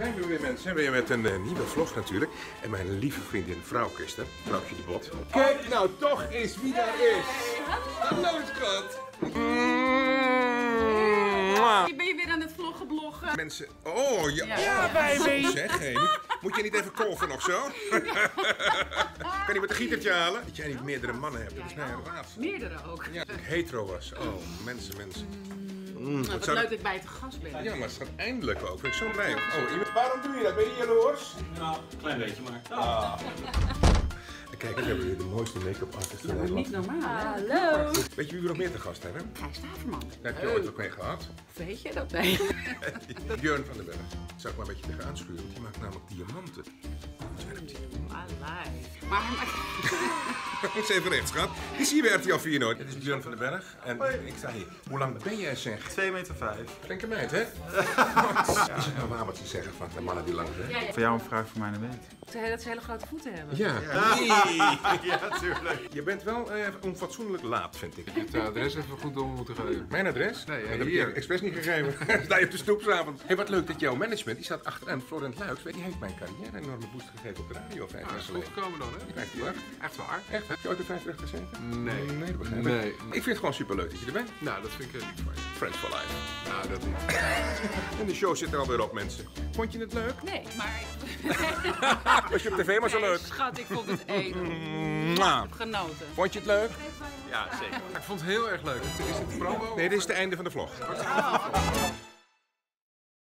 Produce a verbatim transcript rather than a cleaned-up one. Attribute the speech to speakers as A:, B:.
A: zijn we weer, mensen. Weer met een uh, nieuwe vlog natuurlijk. En mijn lieve vriendin Vrouwke is er. Vrouwtje de Bot. Kijk nou toch eens wie daar is. Hallo schat.
B: Ben je weer aan het vloggen, bloggen?
A: Mensen, oh ja,
B: Ja,
A: ja
B: baby.
A: Zeg, hé, moet, moet je niet even kolven nog zo? Kan je met een gietertje halen? Dat jij niet meerdere mannen hebt, dat is mij een raadsel.
B: Meerdere ook.
A: Ja, dat ik hetero was. Oh, mensen, mensen. Mm,
B: Nou, wat
A: zou
B: leuk
A: dat...
B: dat ik bij te gast ben.
A: Ja, maar het gaat eindelijk ook. Ben ik zo blij. Oh, iemand... Waarom doe je dat? Ben je jaloers?
C: Nou, een klein beetje maar.
A: Ah. Kijk, we hebben weer de mooiste make-up artist van Nederland.
B: Niet normaal, hè?
D: Hallo.
A: Weet je wie we nog meer te gast hebben?
B: Gijs Staverman.
A: Daar heb je ooit ook mee gehad.
B: Weet je dat? Nee.
A: Björn van den Berg. Zou ik maar een beetje tegenaan schuren, want die maakt namelijk diamanten.
B: Allee. Maar hij maakt...
A: Eens even rechts, schat. Die zie je bij R T L vier nooit. Dit is Björn van den Berg en ik sta hier. Hoe lang ben jij, zeg?
C: twee meter vijf.
A: Flinke meid, hè? Is het nou waar wat ze zeggen van de mannen die lang zijn?
B: Ja, ja.
C: Voor jou een vraag voor mij een weet.
B: Dat ze hele grote voeten hebben.
A: Ja.
C: Ja, tuurlijk.
A: Je bent wel uh, onfatsoenlijk laat, vind ik.
E: Het adres even goed door moeten geven.
A: Mijn adres?
E: Nee,
A: dat heb ik
E: hier.
A: je expres niet gegeven. Sta je op de stoepsavond. Hé, hey, wat leuk dat jouw management, die staat achteraan. Florent Luijks, die heeft mijn carrière een enorme boost gegeven op de radio vijf
E: Nou,
A: jaar
E: is goed
A: geleden.
E: gekomen dan, hè?
A: Vijf jaar.
E: Echt waar?
A: Echt? Heb je ooit op vijf terug gezeten?
E: Nee.
A: Nee, dat begrijp ik.
E: Nee.
A: Ik vind het gewoon superleuk dat je er bent.
E: Nou, dat vind ik lief van je.
A: Friends for life.
E: Nou, dat niet.
A: En de show zit er alweer op, mensen. Vond je het leuk?
B: Nee, maar...
A: Was je op tv maar zo leuk?
B: Schat, ik vond het één.
A: Mwah.
B: Genoten.
A: Vond je het leuk?
C: Ja, zeker.
E: Ik vond het heel erg leuk. Is het promo?
A: Nee, dit is het einde van de vlog.